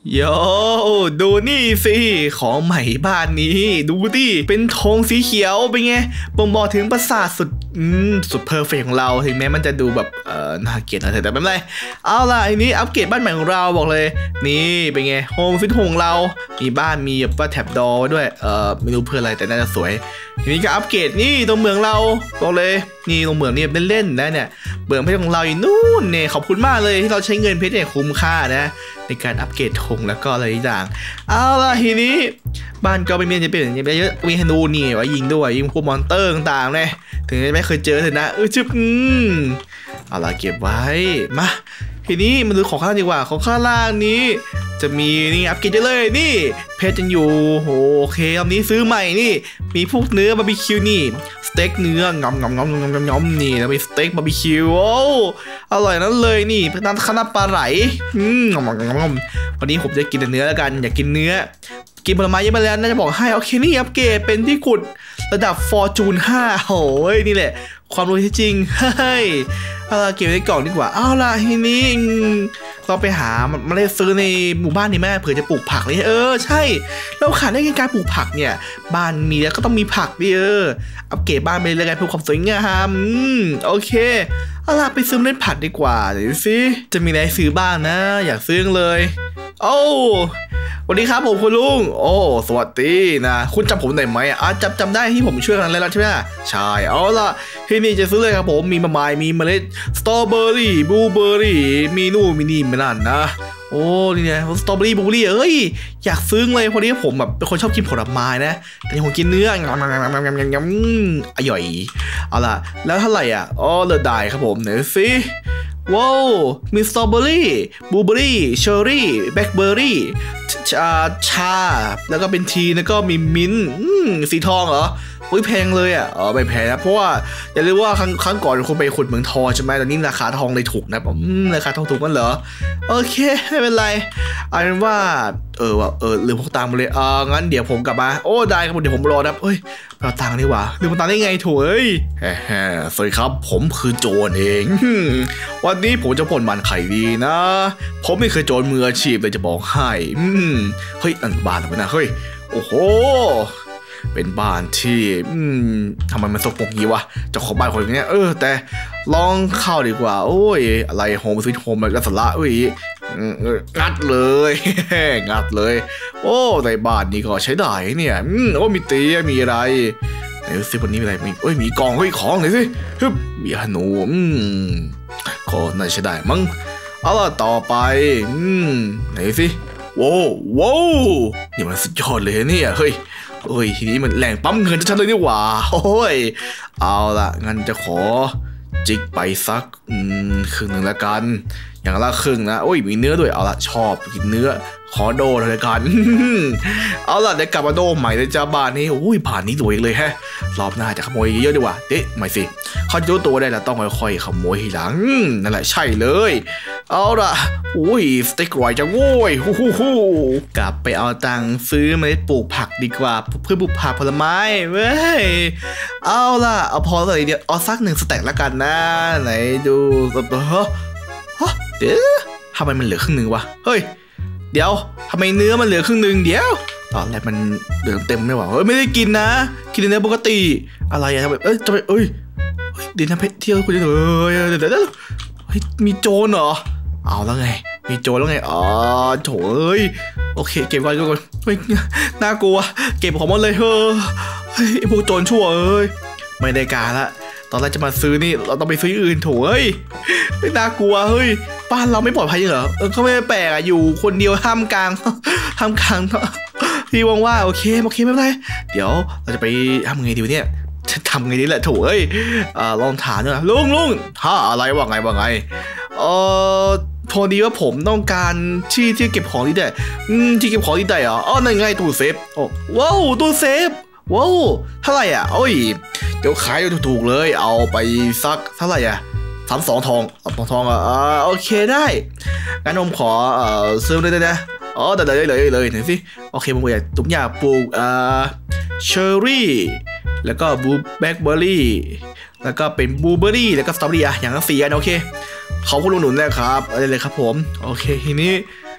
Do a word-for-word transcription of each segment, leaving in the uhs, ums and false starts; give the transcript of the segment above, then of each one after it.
โยดูนี่สิของใหม่บ้านนี้ดูดิเป็นธงสีเขียวเป็นไงบ่งบอกถึงปราสาทสุดอืมสุดเพอร์เฟกต์ของเราถึงแม้มันจะดูแบบเอ่อน่าเกลียดอะไรแต่ไม่เป็นไรเอาล่ะอันนี้อัปเกรดบ้านใหม่ของเราบอกเลยนี่เป็นไงโฮมฟิตของเรามีบ้านมีแบบว่าแท็บดอร์ด้วยเอ่อไม่รู้เพื่ออะไรแต่น่าจะสวยทีนี้ก็อัปเกรดนี่ตรงเมืองเราบอกเลยนี่ตรงเมืองนี่เล่นๆนะเนี่ยเมืองเพชรของเราอยู่นู่นเนี่ยขอบคุณมากเลยที่เราใช้เงินเพชรเนี่ยคุ้มค่านะในการอัปเกรดธงแล้วก็อะไรต่างเอาล่ะทีนี้บ้านก็ไม่มีจะเป็นอย่างเยอะมีธนูนี่ไว้ยิงด้วยยิงพวกมอนเตอร์ต่างๆเลยถึงไม่เคยเจอเลยนะเออจึ๊บอืมเอาล่ะเก็บไว้มาทีนี้มาดูของข้างล่างดีกว่าของข้างล่างนี้จะมีนี่อัปเกรดเลยนี่เพชรยังอยู่โอเครอบนี้ซื้อใหม่นี่มีพวกเนื้อบาร์บีคิวนี่สเต็กเนื้องอมงอมงอมงอมงอมนี่แล้วมีสเต็กบาร์บีคิวโอ้อร่อยนั้นเลยนี่เป็นน้ำข้าวหน้าปลาไหลอืมงอมงอมงอมวันนี้ผมจะกินแต่เนื้อแล้วกันอยากกินเนื้อกินผลไม้เยอะไปแล้วน่าจะบอกให้โอเคนี่อัปเกรดเป็นที่ขุดระดับฟอร์จูนห้าโอ้ยนี่แหละความรู้ที่จริงเฮ้ยเอาล่ะเก็บไว้ในกล่องดีกว่าเอาล่ะทีนี้เราไปหามาเล่ซื้อในหมู่บ้านนี่แม่เผื่อจะปลูกผักเลยเออใช่เราขาดได้การปลูกผักเนี่ยบ้านมีแล้วก็ต้องมีผักดิเอออัปเกรดบ้านไปเลยกันเพื่อความสวยงามอืมโอเคเอาล่ะไปซื้อเล่นผักดีกว่าเดี๋ยวสิจะมีอะไรซื้อบ้างนะอยากซื้อเลยโอ้สวัสดีครับผมคุณลุงโอ้สวัสดีนะคุณจำผมได้ไหมอ่ะจำจำได้ที่ผมช่วยกันแล้วใช่ไหมใช่เอาล่ะที่นี่จะซื้อเลยครับผมมีมะม่วงมีเมล็ดสตรอเบอรี่บลูเบอรี่มีนู่นมีนี่มีนั่นนะโอ้นี่ไงสตรอเบอรี่บลูเบอรี่เอ้ยอยากซื้อเลยพอดีผมแบบเป็นคนชอบกินผลไม้นะแต่ผมกินเนื้องำงำงำงำงำงำอร่อยเอาล่ะแล้วเท่าไหร่อ่ะอ๋อเลือดได้ครับผมเดี๋ยวสิว้าวมีสตรอเบอรี่บลูเบอรี่เชอร์รี่แบล็คเบอร์รี่ชาชาแล้วก็เป็นทีแล้วก็มีมิ้นท์สีทองเหรออุ้ยแพงเลยอ่ะอ๋อไม่แพงนะเพราะว่าอย่าลืมว่าครั้งครั้งก่อนคุณไปขุดเหมืองทองใช่ไหมตอนนี้ราคาทองเลยถูกนะผมราคาทองถูกกันเหรอโอเคไม่เป็นไรเอาเป็นว่าเออว่าเออลืมพกตังค์มาเลยเอองั้นเดี๋ยวผมกลับมาโอ้ได้ครับเดี๋ยวผมรอนะเฮ้ยเราตังค์ดีกว่าลืมตังค์ได้ไงถูกเอ้ยแฮ่ๆสวัสดีครับผมคือโจรเองวันนี้ผมจะพ่นมันไข่ดีนะผมไม่เคยโจรมืออาชีพเลยจะบอกให้เฮ้ยอันบ้านอะไรนะเฮ้ยโอ้โหเป็นบ้านที่อืมทำไมมันสกปรกงี้วะเจ้าของบ้านคนนี้เออแต่ลองเข้าดีกว่าโอ้ยอะไรโฮมสวีทโฮมอะไรสาระเอ้ยงัดเลยงัดเลยโอ้ในบ้านนี้ก็ใช้ได้เนี่ยอืมโอ้มีเตียงมีอะไรไหนสิวันนี้มีอะไรมีเอ้ยมีกล่องเฮ้ยของไหนสิฮึบมีขนมอืมก็น่าใช้ได้มั้งเอาล่ะต่อไปอืมไหนสิโว้โว้นี่มันสุดยอดเลยเนี่ยเฮ้ยเอ้ยทีนี้มันแหล่งปั๊มเงินชัดๆเลยนี่หว่าโอ้ยเอาล่ะงั้นจะขอจิกไปสักอืมครึ่งหนึ่งแล้วกันอย่างละครึ่งนะโอ้ยมีเนื้อด้วยเอาล่ะชอบกินเนื้อขอโดเลยกันเอาล่ะเดี๋ยวกลับมาโดใหม่เลยจ้าบ้านนี้โอ้ยผ่านนี้รวยเลยแฮะรอบหน้าจะขโมยเยอะดีกว่าเอ๊ะไม่สิเขาจะรู้ตัวได้แล้วต้องค่อยๆขโมยทีหลังนั่นแหละใช่เลยเอาล่ะโอ้ยสเต็กอร่อยจังโว้ยฮู้ฮู้ฮู้กลับไปเอาตังค์ซื้อเมล็ดปลูกผักดีกว่าเพื่อปลูกผักผลไม้เว้ยเอาล่ะเอาพอเลยเดี๋ยวเอาสักหนึ่งสเต็กแล้วกันนะไหนดูฮะฮะเดี๋ยวทำไมมันเหลือครึ่งหนึ่งวะเฮ้ยเดี๋ยวทำไมเนื้อมันเหลือครึ่งหนึ่งเดี๋ยวตอนแรกมันเหลือเต็มไม่หว่าเฮ้ยไม่ได้กินนะกินเนื้อปกติอะไรอะทำไมเอ้ยทำไมเอ้ยเดี๋ยวนะเพชรเที่ยวคุณจะเอ้ยเดี๋ยวเดี๋ยวเฮ้ยมีโจรเหรอเอาแล้วไงมีโจรแล้วไงอ๋อโถเอ้ยโอเคเก็บไว้ก่อนเฮ้ยน่ากลัวเก็บของหมดเลยเฮ้ยไอ้พวกโจรชั่วเอ้ยไม่ได้การละตอนแรกจะมาซื้อนี่เราต้องไปซื้ออื่นโถเฮ้ยไม่น่ากลัวเฮ้ยบ้านเราไม่ปลอดภัยเหรอเออเขาไม่แปลกอะอยู่คนเดียวท่ามกลางท่ามกลางที่ว่างๆโอเคโอเคไม่เป็นไรเดี๋ยวเราจะไปทำไงดีเนี่ยจะทำไงดีแหละโถเอ้ยลองถามด้วยลุงลุงฮ่าอะไรว่าไงว่าไงเออพอดีว่าผมต้องการที่ที่เก็บของที่ได้ที่เก็บของที่ได้เหรออ๋อนั่นไงตู้เซฟโอ้ว้าวตู้เซฟว้าวเท่าไหร่อ่ะโอ้ยเดี๋ยวขายถูกๆเลยเอาไปสักเท่าไหร่อ่ะสามสองทองสองทองอ่ะโอเคได้งั้นผมขอเอ่อซื้อเลยนะอ๋อได้เลยเลยเลยหน่อยสิโอเคผมอยากตุ้มอยากปลูกเอ่อเชอร์รี่แล้วก็บลูแบล็คเบอร์รี่แล้วก็เป็นบลูเบอร์รี่แล้วก็สตรอเบอรี่อ่ะอย่างละสี่อันโอเคเขาคุณลุงหนุนนะครับอะไรเลยครับผมโอเคทีนี้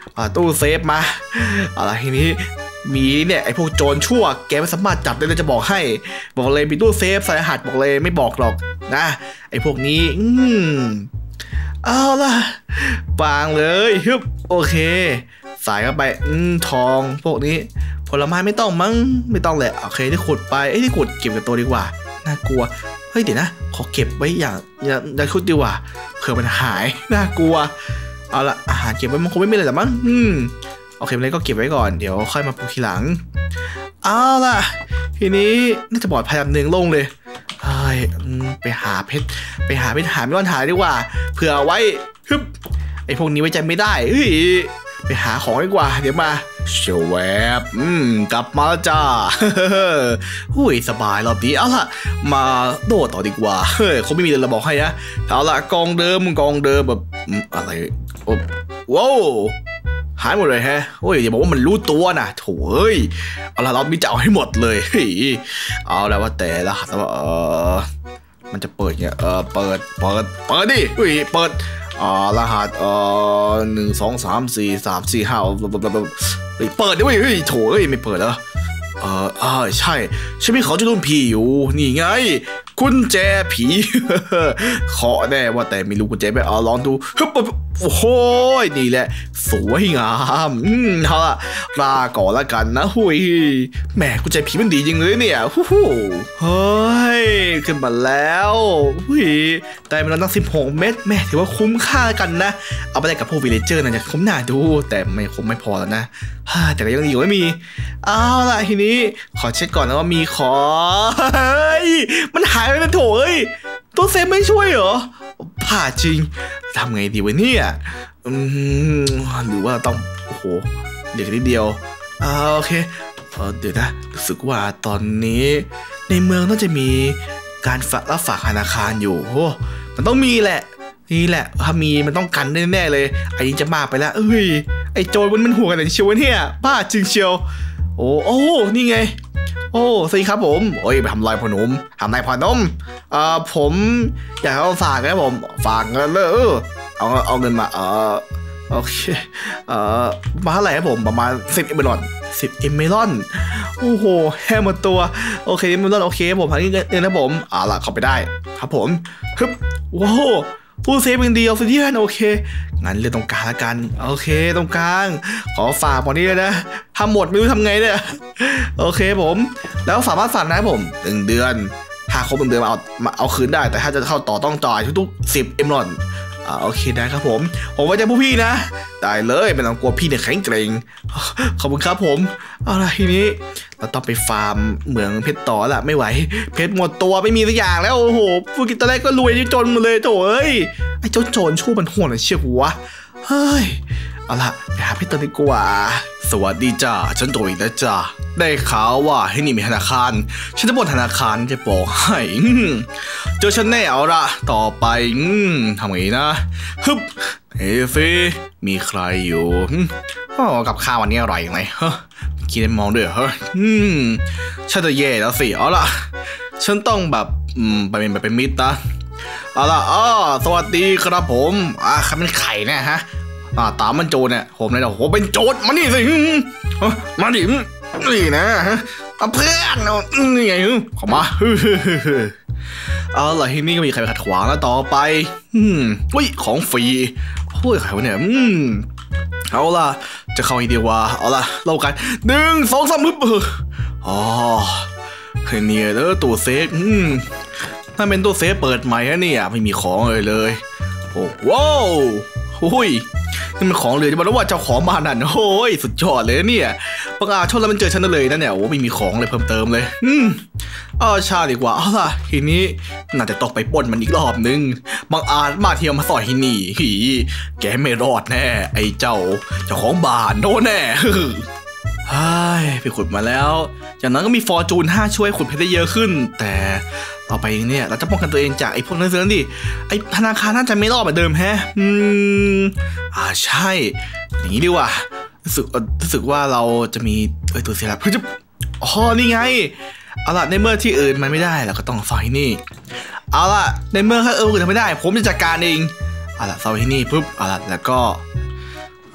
ตู้เซฟมาอะไรทีนี้มีเนี่ยไอพวกโจรชั่วแกไม่สามารถจับได้เลยจะบอกให้บอกเลยมีตู้เซฟใส่รหัสบอกเลยไม่บอกหรอกนะไอพวกนี้อืมเอาล่ะวางเลยฮึบโอเคใส่เข้าไปอืมทองพวกนี้ผลไม้ไม่ต้องมั้งไม่ต้องแหละโอเคที่ขุดไปไอ้ที่ขุดเก็บกับตัวดีกว่าน่ากลัวเฮ้ยเดี๋ยวนะขอเก็บไว้อย่างอย่างชุดดีกว่าเผื่อมันหายน่ากลัวเอาละอาหารเก็บไว้มันคงไม่มีอะไรหรอกมั้งอืมโอเคเลยก็เก็บไว้ก่อนเดี๋ยวค่อยมาปลูกทีหลังเอาล่ะทีนี้น่าจะปลอดภัยอันหนึ่งลงเลยเฮ้ยไปหาเพชรไปหาเพชรหาไม่ต้องหาดีกว่าเผื่อไว้ฮึบไอพวกนี้ไว้ใจไม่ได้เฮ้ยไปหาของดีกว่าเดี๋ยวมาเชียวแวบอืมกลับมาแล้วจ้าหุ้ยสบายรอบนี้เอาล่ะมาโดดต่อดีกว่าเฮ้ยเขาไม่มีเลยเราบอกให้นะเอาล่ะกองเดิมกองเดิมแบบอะไรโอ้ว้าวหายหมดเลยแฮะโอ้ยอย่าบอกว่ามันรู้ตัวนะโถ่เอ้ยเอาล่ะเรามีจะเอาให้หมดเลยเฮ้ยเอาแล้วว่าแต่ละแต่ว่าเออมันจะเปิดเนี่ยเออเปิดเปิดเปิดดิเฮ้ยเปิดอ่ารหัสเอ่อหนึ่งสองสามสี่สามสี่ห้าเฮ้ยเปิดดิเว้ยเฮ้ยโถ่เอ้ยไม่เปิดเหรอเอออ่าใช่ฉันมีเขาจะโดนผีอยู่นี่ไงกุญแจผีเคาะแน่ว่าแต่ไม่รู้กุญแจไหมเอาลองดูฮึบโอ้โหนี่แหละสวยงามอืมเอาล่ะลาก่อนละกันนะหุยแหมกุญแจผีมันดีจริงเลยเนี่ยฮู้ฮู้เฮ้ยขึ้นมาแล้วหุยได้มาแล้วตั้งสิบหกเม็ดแม่ถือว่าคุ้มค่ากันนะเอาไปได้กับพวกวิลเลเจอร์นะจะคุ้มหน้าดูแต่ไม่คุ้มไม่พอแล้วนะแต่ก็ยังดีกว่าไม่มีเอาล่ะทีนี้ขอเช็คก่อนนะว่ามีของเฮ้ยมันหายไปเป็นโถเอ้ยตัวเซฟไม่ช่วยเหรอผ่าจริงทำไงดีวะเนี่ยอืมหรือว่าต้องโอ้โหเดี๋ยวนิดเดียวอ่าโอเคเออเดี๋ยวนะรู้สึกว่าตอนนี้ในเมืองน่าจะมีการฝากรับฝากธนาคารอยู่โอ้มันต้องมีแหละนี่แหละถ้ามีมันต้องกันแน่ๆเลยไอ้นี้จะมากไปแล้วเอ้ยไอ้โจรมันมันหัวกันแต่เชียวเนี่ยบ้าจริงเชียวโอ้โอ้นี่ไงโอ้สวัสดีครับผมโอ้ยไปทำลายพนมทำลายพนมเอ่อผมอยากเอาฝากนะผมฝากเงินเลยเออเอาเอาเงินมาเออโอเคเอ่อมาเท่าไหร่ครับผมประมาณสิบเอเมลอนสิบเอเมลอนโอ้โหแค่หมดตัวโอเคเอเมลอนโอเคผมพันนี้เงินนะผมอ่าล่ะเข้าไปได้ครับผมฮึบว้าวผู้เซฟเป็นเดียวสิที่นั่นโอเคงั้นเลือกตรงกลางละกันโอเคตรงกลางขอฝากวันนี้เลยนะทำหมดไม่รู้ทำไงเนี่ยโอเคผมแล้วสามารถฝากนะผมหนึ่งเดือนถ้าครบหนึ่งเดือนมาเอามาเอาคืนได้แต่ถ้าจะเข้าต่อต้องจ่ายทุกๆสิบเอมรอนอ่าโอเคได้ครับผมผมไว้ใจพวกพี่นะได้เลยไม่ต้องกลัวพี่เนี่ยแข็งเกรงขอบคุณครับผมเอาล่ะทีนี้เราต้องไปฟาร์มเหมืองเพชรต่อละไม่ไหวเพชรหมดตัวไม่มีสักอย่างแล้วโอ้โหพวกกินตอนแรกก็รวยจนหมดเลยโถ่เอ้ยไอ้เจ้าโจรชั่วมันโหดเลยเชี่ยวหัวเฮ้ยเอาล่ะไปหาเพชรต่อดีกว่าสวัสดีจ้าฉันโตอีกแล้วจ้าได้ข่าวว่าที่นี่มีธนาคารฉันจะบอกธนาคารจะบอกให้เจอฉันแน่เอาละต่อไปทำไงนะฮึบเฮ้ฟีมีใครอยู่อ๋อกับข้าววันนี้อร่อยยังไงฮะกินได้มองด้วยเหรออืมฉันจะแย่แล้วสิเอาล่ะฉันต้องแบบอืมไปเป็นแบบเป็นมิตรนะเอาล่ะอ๋อสวัสดีครับผมอ่าข้าเป็นไข่เนี่ยฮะอ่าตามมันโจรเนี่ยผมเลยเดี๋ยวผมเป็นโจรมานี่สิมาดินี่นะเพื่อนนี่ไงขอมาเอาล่ะที่นี่ก็มีใครขัดขวางแล้วต่อไปอืมอุ้ยของฟรีโอ้ยใครวะเนี่ยอืมเอาล่ะจะเข้าอีกเดียวว่าเอาล่ะเล่ากันหนึ่งสองสามปึ๊บอ๋อเนี่ยเด้อตู้เซฟอืมถ้าเป็นตู้เซฟเปิดใหม่นะเนี่ยไม่มีของเลยเลยโอ้ว้าวหุ้ยนี่มันของเหลือจะบอกว่าเจ้าของบ้านนั่นโอ้ยสุดยอดเลยเนี่ยประกาศชนแล้วมันเจอฉันเลยนะเนี่ยโอ้ไม่มีของเลยเพิ่มเติมเลยอืมอ๋อชาดีกว่าเอาล่ะทีนี้น่าจะต้องไปปล้นมันอีกรอบนึงบางอาจมาเที่ยวมาสอยที่นี่หีแกไม่รอดแน่ไอ้เจ้าเจ้าของบ้านโดนแน่เฮ้ยไปขุดมาแล้วอย่างนั้นก็มีฟอร์จูนห้าช่วยขุดเพชรได้เยอะขึ้นแต่ต่อไปเนี่ยเราจะป้องกันตัวเองจากไอ้พวกนั้นเสือดิไอ้ธนาคารน่าจะไม่รอดเหมือนเดิมแฮะอืมอ่าใช่อย่างนี้ดีกว่ารู้สึกรู้สึกว่าเราจะมีเอ้ยตัวเสียละเพื่อจะอ๋อนี่ไงเอาล่ะในเมื่อที่อื่นมันไม่ได้เราก็ต้องซอยนี่เอาล่ะในเมื่อถ้าเอออื่นทำไม่ได้ผมจะจัดการเองเอาล่ะซอยที่นี่ปุ๊บเอาล่ะแล้วก็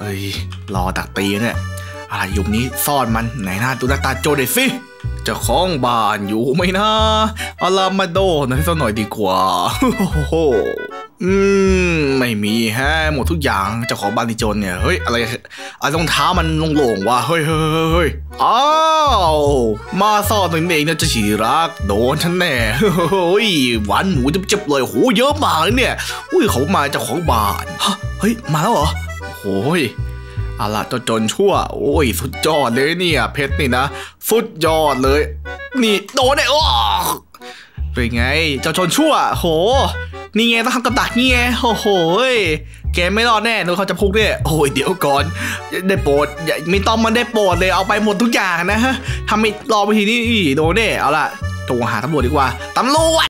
เอ้ยรอตักตีเนี่ยอะไรยุมนี้ซ่อนมันไหนหน้าดูหน้าตาโจเด็ดสิเจ้าของบ้านอยู่ไหมนะอารามาโดหน่อยสักหน่อยดีกว่าโอ้อืมไม่มีแฮะหมดทุกอย่างเจ้าของบ้านที่จนเนี่ยเฮ้ยอะไรอะไรรองเท้ามันโล่งๆว่ะเฮ้ยเฮ้ยเฮ้ยอ้าวมาซ่อนตรงนี้เองนะจะฉีรักโดนฉันแน่เฮ้ยหวานหมูเจ็บๆเลยโหเยอะมากเลยเนี่ยอุ้ยเขามาเจ้าของบ้านเฮ้ยมาแล้วเหรอโอ้ยเอาล่ะเจ้าจนชั่วโอ้ยสุดยอดเลยเนี่ยเพชรนี่นะสุดยอดเลยนี่โดนเนี่ยโอ้เป็นไงเจ้าจนชั่วโหนี่ไงต้องทำกับดักนี่ไงโอ้โหแกไม่รอดแน่โดนเขาจะพุกเนี่ยโอ้ยเดี๋ยวก่อนได้โปรดอย่าไม่ต้องมันได้โปรดเลยเอาไปหมดทุกอย่างนะฮะทำไม่รอไปทีนี้โดนเนี่ยเอาล่ะโทรหาตำรวจดีกว่าตำรวจ